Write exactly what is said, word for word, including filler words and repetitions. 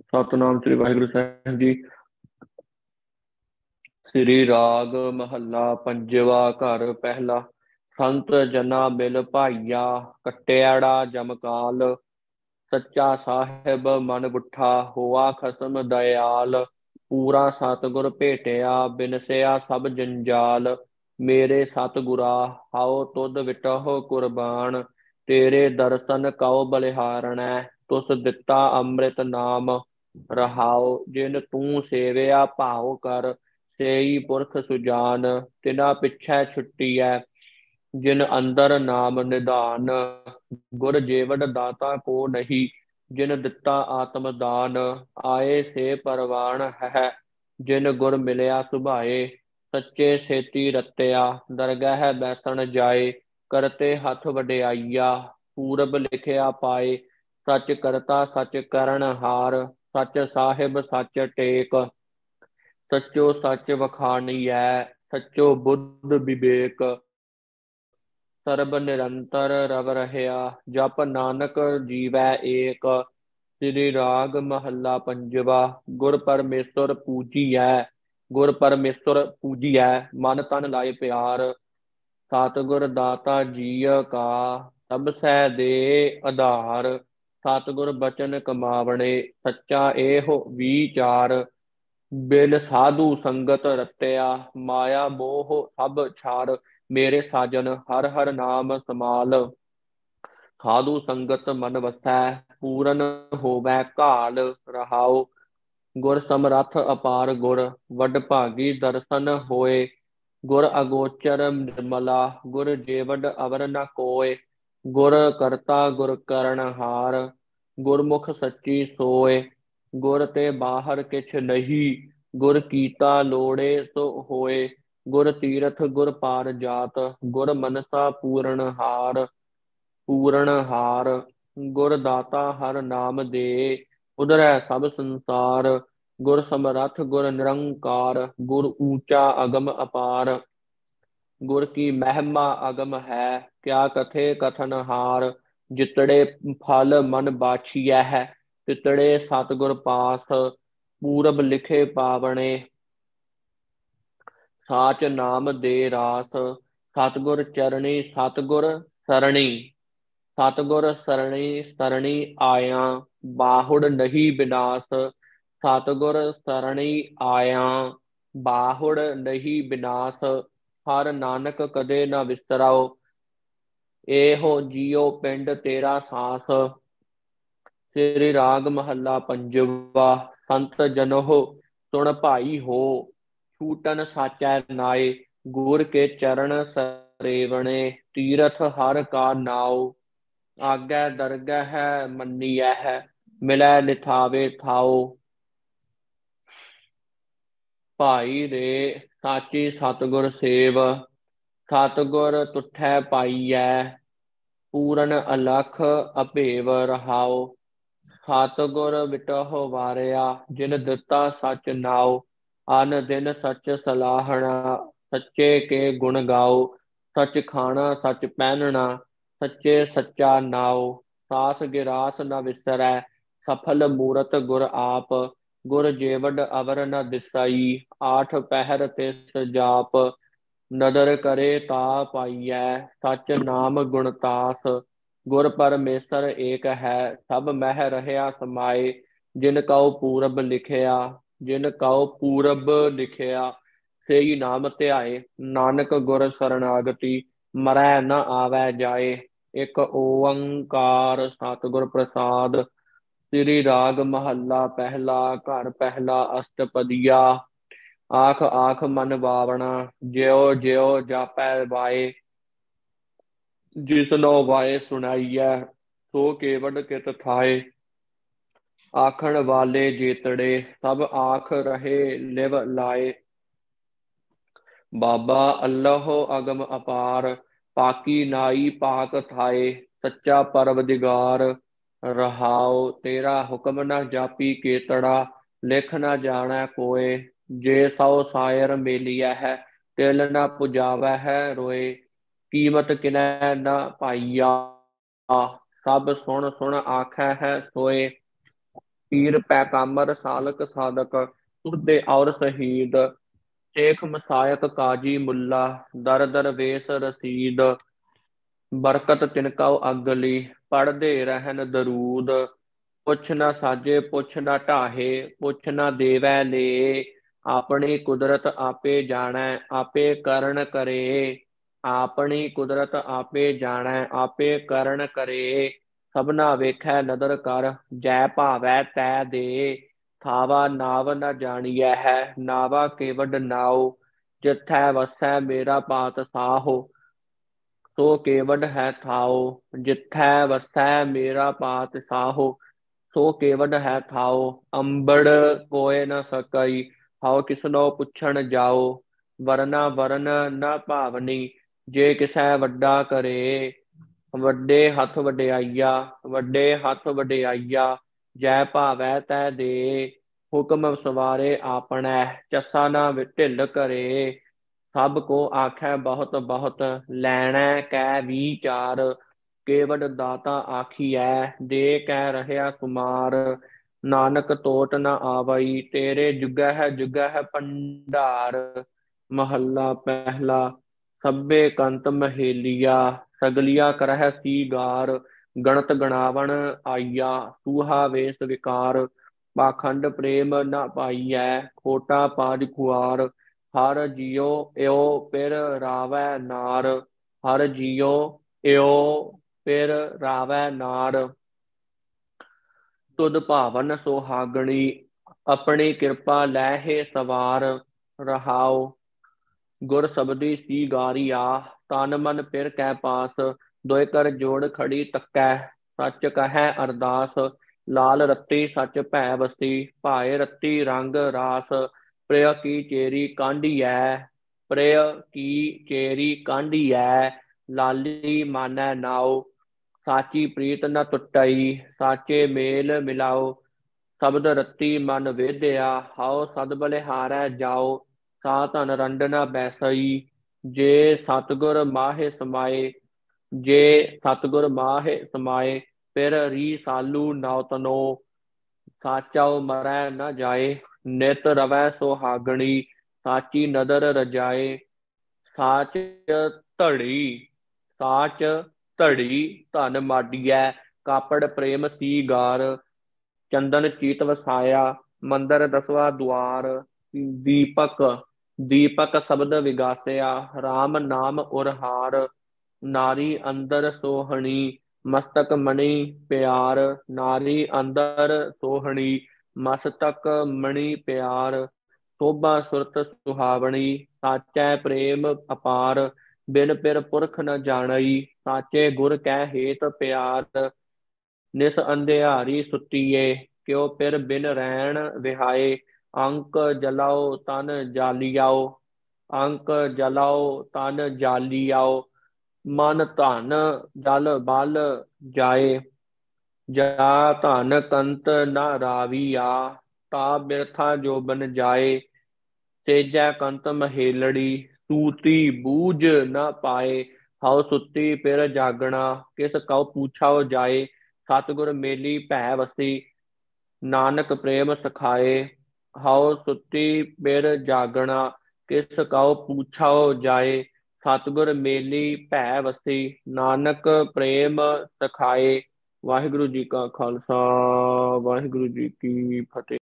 सतनाम श्री वाहिगुरु साहिब जी। श्री राग महला पंजवा। घर पहला। संत जना मिल भाईया, कट्याड़ा जमकाल। सच्चा साहिब मन बुठा, होआ खसम दयाल। पूरा सतगुर भेटिया, बिनसिया सब जंजाल। मेरे सतगुरा, हाओ तुद विटहो कुर्बान। तेरे दर्शन कौ बलिहारणै, तुस दिता अमृत नाम। रहाओ जिन तू सेविया भाव कर, सेई पुरख सुजान। तिना पिछै छुट्टी है, जिन अंदर नाम निधान। गुर जेवड दाता को नहीं, जिन दिता आत्म दान। आए से परवान है, जिन गुर मिलया सुभाए। सच्चे सेती रत्या, दरगह बैसन जाए। करते हथ वਡयाइया, पूरब लिखिया पाए। सच करता सच करन हार, सच साहिब सच टेक। सच्चो सच वखाणियै, सच्चो बुद्ध विवेक। सरब निरंतर रव रहया, जप नानक जीवै एक। श्री राग महला पंजवा। गुर परमेश्वर पूजियै, गुर परमेश्वर पूजियै, मन तन लाए प्यार। सतगुर दाता जीय का, सब सै दे आधार। सतगुर बचन कमावणे, सच्चा एहो विचार। बिन साधु संगत रत्या, माया मोह सब छार। मेरे साजन हर हर नाम समाल। साधु संगत मन वसै, पूरन होवै काल। रहाओ गुर समरथ अपार गुर, वड भागी दर्शन होए। गुर अगोचर निर्मला, गुर जेवड अवर न कोय। गुर करता गुर करनहार, गुरमुख सच्ची सोय। गुर ते बाहर किछ नहीं, गुर कीता लोड़े सो होए। गुर तीरथ गुर पार जात, गुर मनसा पूरन हार। पूरन हार गुर दाता हर नाम दे, उधरै सब संसार। गुर समरथ गुर निरंकार, गुर ऊंचा अगम अपार। गुर की महिमा अगम है, क्या कथे कथन हार। जितड़े फल मन बाछिया है, तितड़े सतगुर पास। पूरब लिखे पावने, साच नाम दे रास। सतगुर चरणी सतगुर सरणी, सतगुर सरणी सरणी आया। बाहुड़ नहीं विनाश, सतगुर सरणी आया। बाहुड़ नहीं विनाश, हर नानक कदे न विसराओ। एहो जियो पिंड तेरा सास। श्री राग महला पंजवा। संत जनो सुन भाई हो, छूटन साचै नाए। गुर के चरण सरेवणे, तीरथ हर का नाओ। आगे दरगह मन्नियै है, मिलै निथावे थाओ। भाई रे साची सतगुर सेव, सतगुर तुठै पाईयै। पूरन अलख अभेव रहाओ, सतगुर विटहो वारिया। जिन दिता सच नाओ, अन दिन सच सलाहना। सच्चे के गुण गाओ, सच खाना सच पहनना। सच्चे सच्चा नाओ, सास गिरास न विसरै। सफल मूरत गुर आप, गुर जेवड अवर न दिसाई। आठ पहर तिस जाप, नदर करे ता पाईयै। सच नाम गुणतास, गुर परमेश्वर एक है। सब मह रहया समाए, जिन कौ पूरब लिखिया। जिन कौ पूरब लिखिया, सेई नाम ध्याए। नानक गुर शरणागति, मरै न आवै जाए। एक ओंकार सतगुर प्रसाद। श्री राग महला पहला। घर पहला अष्टपदिया। आख आख मन भावना, ज्यो ज्यो जापै वाए। जिसनो वाए सुनाईयै, सो केवट कित थाए। आखण वाले जेतड़े, सब आख रहे लिव लाए। बाबा अल्लाह अगम अपार, पाकी नाई पाक थाए। सच्चा परवदिगार, रहाओ तेरा हुक्म न जापी केतड़ा। लिख न जानै कोय, जे सौ सायर मेलिया है। तिल न पुजावै है रोए, कीमत किनै न पाईया। सब सुन सुन आखै है सोए। पीर पैकाम्बर सालक साधक तुरदे और शहीद। शेख मसायक काजी मुल्ला दर दर वेस रसीद। बरकत तिनका अगली पढ़दे रहन दरूद। पुछ न साजे पुछ न ढाहे पुछ न देवै ले। ਆਪਣੀ ਕੁਦਰਤ ਆਪੇ ਜਾਣੈ ਆਪੇ ਕਰਨ ਕਰੇ। ਆਪਣੀ ਕੁਦਰਤ ਆਪੇ ਜਾਣੈ ਆਪੇ ਕਰਨ ਕਰੇ। ਸਭਨਾ ਵੇਖੈ ਨਦਰ ਕਰ ਜੈ ਭਾਵੈ ਤੈ ਦੇ। ਥਾਵਾ ਨਾਵ ਨ ਜਾਣੀਐ ਹੈ ਨਾਵਾ ਕੇਵਡ ਨਾਉ। ਜਿਥੈ ਵਸੈ ਮੇਰਾ ਪਾਤਸ਼ਾਹੋ ਸੋ ਕੇਵਡ ਹੈ ਥਾਉ। ਜਿਥੈ ਵਸੈ ਮੇਰਾ ਪਾਤਸ਼ਾਹੋ ਸੋ ਕੇਵਡ ਹੈ ਥਾਉ। ਅੰਬੜ ਕੋਇ ਨ ਸਕਈ ਹਉ ਕਿਸਨੋ ਪੁੱਛਣ ਜਾਓ। ਵਰਨਾ ਵਰਨ ਨ ਭਾਵਨੀ ਜੇ ਕਿਸੈ ਵੱਡਾ ਕਰੇ। ਵੱਡੇ ਹੱਥ ਵਡਿਆਈਆ ਵੱਡੇ ਹੱਥ ਵਡਿਆਈਆ ਜੈ ਭਾਵੈ ਤੈ ਦੇ। ਹੁਕਮ ਸਵਾਰੇ ਆਪਣੈ ਚੱਸਾ ਨਾ ਢਿੱਲ ਕਰੇ। ਸਭ ਕੋ ਆਖੈ ਬਹੁਤ ਬਹੁਤ ਲੈਣੈ ਕੈ ਵੀਚਾਰ। ਕੇਵਡ ਦਾਤਾ ਆਖੀਐ ਦੇ ਕਹਿ ਰਹਿਆ ਕੁਮਾਰ। ਨਾਨਕ ਟੋਟ ਨ ਆਵਈ ਤੇਰੇ ਜੁਗਹਿ ਜੁਗਹਿ ਭੰਡਾਰ। ਮਹੱਲਾ ਪਹਿਲਾ। ਸਭੇ ਕੰਤ ਮਹੇਲੀਆ ਸਗਲੀਆ ਕਰਹਿ ਸੀਗਾਰ। ਗਣਤ ਗਣਾਵਣ ਆਈਆ ਸੂਹਾ ਵੇਸ ਵਿਕਾਰ। ਪਾਖੰਡ ਪ੍ਰੇਮ ਨ ਪਾਈਐ ਖੋਟਾ ਪਾਜ ਖੁਆਰ। ਹਰ ਜੀਉ ਇਉ ਪਿਰ ਰਾਵੈ ਨਾਰ। ਹਰ ਜੀਉ ਇਉ ਪਿਰ ਰਾਵੈ ਨਾਰ। ਤੁਧ ਭਾਵਨ ਸੁਹਾਗਣੀ ਆਪਣੀ ਕਿਰਪਾ ਲੈਹੇ ਸਵਾਰ। ਰਹਾਉ ਗੁਰ ਸਬਦੀ ਸੀਗਾਰੀਆ ਤਨ ਮਨ ਪਿਰ ਕੈ ਪਾਸ। ਦੁਇ ਕਰ ਜੋੜ ਖੜੀ ਤੱਕੈ ਸੱਚ ਕਹੈ ਅਰਦਾਸ। ਲਾਲ ਰੱਤੀ ਸੱਚ ਭੈ ਵਸੀ ਭਾਏ ਰੱਤੀ ਰੰਗ ਰਾਸ। ਪ੍ਰਿਯ ਕੀ ਚੇਰੀ ਕਾਂਢੀਐ ਪ੍ਰਿਯ ਕੀ ਚੇਰੀ ਕਾਂਢੀਐ ਲਾਲੀ ਮਾਨੈ ਨਾਉ। ਸਾਚੀ ਪ੍ਰੀਤ ਨ ਟੁੱਟਈ ਸਾਚੇ ਮੇਲ ਮਿਲਾਓ। ਸ਼ਬਦ ਰੱਤੀ ਮਨ ਵੇਦਿਆ ਹਉ ਸਦ ਬਲਿਹਾਰੈ ਜਾਓ। ਸਾ ਧਨ ਰੰਡ ਨ ਬੈਸਈ ਜੇ ਸਤਿਗੁਰ ਮਾਹੇ ਸਮਾਏ। ਜੇ ਸਤਿਗੁਰ ਮਾਹੇ ਸਮਾਏ ਫਿਰ ਰੀ ਸਾਲੂ ਨਉ ਤਨੋ। ਸਾਚਾਉ ਮਰੈ ਨ ਜਾਏ ਨਿਤ ਰਵੈ ਸੁਹਾਗਣੀ। ਸਾਚੀ ਨਦਰ ਰਜਾਏ ਸਾਚ ਧੜੀ ਸਾਚ ਧੜੀ ਧਨ ਮਾਡੀਐ ਕਾਪੜ ਪ੍ਰੇਮ ਸੀਗਾਰ। ਚੰਦਨ ਚੀਤ ਵਸਾਇਆ ਮੰਦਰ ਦਸਵਾ ਦੁਆਰ। ਦੀਪਕ ਦੀਪਕ ਸ਼ਬਦ ਵਿਗਾਸਿਆ ਰਾਮ ਨਾਮ ਉਰਹਾਰ। ਨਾਰੀ ਅੰਦਰ ਸੋਹਣੀ ਮਸਤਕ ਮਣि ਪਿਆਰ। ਨਾਰੀ ਅੰਦਰ ਸੋਹਣੀ ਮਸਤਕ ਮਣि ਪਿਆਰ। ਸ਼ੋਭਾ ਸੁਰਤ ਸੁਹਾਵਣੀ ਸਾਚੈ ਪ੍ਰੇਮ ਅਪਾਰ। ਬਿਨ ਪਿਰ ਪੁਰਖ ਨ ਜਾਣਈ ਸਾਚੇ ਗੁਰ ਕੈ ਹੇਤ ਪਿਆਰ। ਨਿਸ ਅੰਧਿਆਰੀ ਸੁਤੀਏ ਕਿਉ ਪਿਰ ਬਿਨ ਰੈਣ ਵਿਹਾਏ। ਅੰਕ ਜਲਾਓ ਤਨ ਜਾਲੀਆਓ ਅੰਕ ਜਲਾਓ ਤਨ ਜਾਲੀਆਓ। ਮਨ ਧਨ ਜਲ ਬਲ ਜਾਏ ਜਾ ਧਨ ਕੰਤ ਨ ਰਾਵੀਆ। ਤਾ ਬਿਰਥਾ ਜੋਬਨ ਜਾਏ ਤੇਜੈ ਕੰਤ ਮਹੇਲੜੀ। ਸੂਤੀ ਬੂਝ ਨ ਪਾਏ ਹਉ ਸੁਤੀ ਪਿਰ ਜਾਗਣਾ। ਕਿਸ ਕਉ ਪੂਛਾਉ ਜਾਏ ਸਤਿਗੁਰ ਮੇਲੀ ਭੈ ਵਸੀ। ਨਾਨਕ ਪ੍ਰੇਮ ਸਖਾਏ ਹਉ ਸੁਤੀ ਪਿਰ ਜਾਗਣਾ। ਕਿਸ ਕਉ ਪੂਛਾਉ ਜਾਏ ਸਤਿਗੁਰ ਮੇਲੀ ਭੈ ਵਸੀ। ਨਾਨਕ ਪ੍ਰੇਮ ਸਖਾਏ। ਵਾਹਿਗੁਰੂ ਜੀ ਕਾ ਖਾਲਸਾ ਵਾਹਿਗੁਰੂ ਜੀ ਕੀ ਫਤਿਹ।